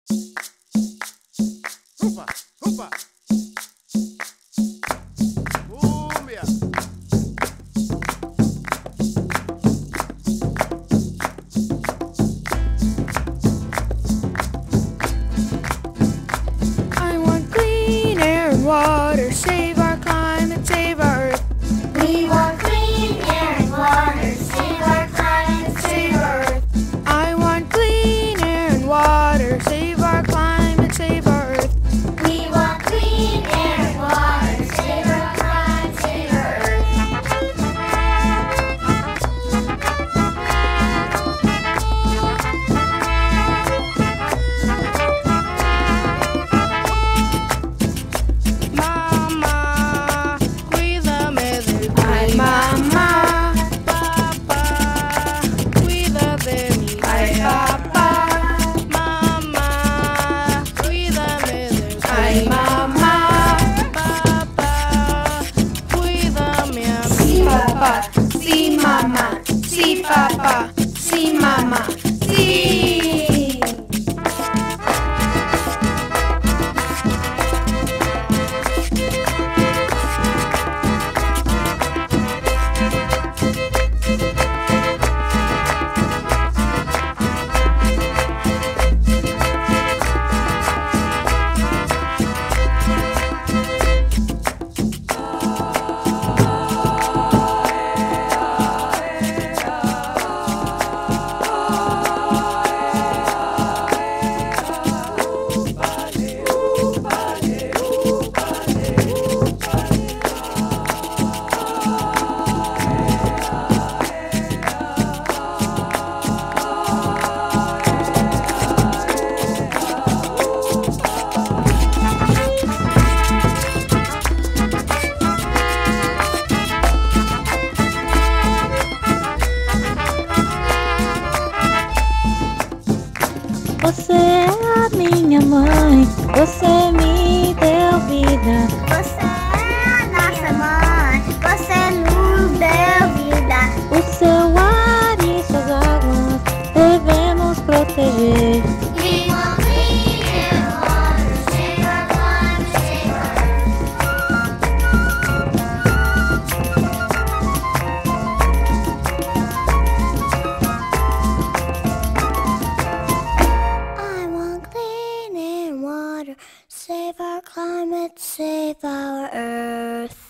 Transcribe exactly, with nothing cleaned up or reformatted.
Upa, upa. Cumbia. I want clean air and water, save our climate, save our earth. We want clean air and water, save our climate, save our earth. I want clean air and water, save our climate, save our earth. We want clean air and water, save our climate, save our earth. Mamá, cuídame del Ay, mamá, papá, cuida de mí. Ay, papá, mamá, cuídame del Ay, mamá, papá, cuídame a mí. Sí, papá, sí, mamá, sí, papá, sí, mamá, sí. Você é a minha mãe, você me deu vida. Você é a nossa mãe, você nos deu vida. O seu ar e suas águas devemos proteger. We want clean air and water, save our climate, save our earth. I want clean air and water, save our climate, save our earth.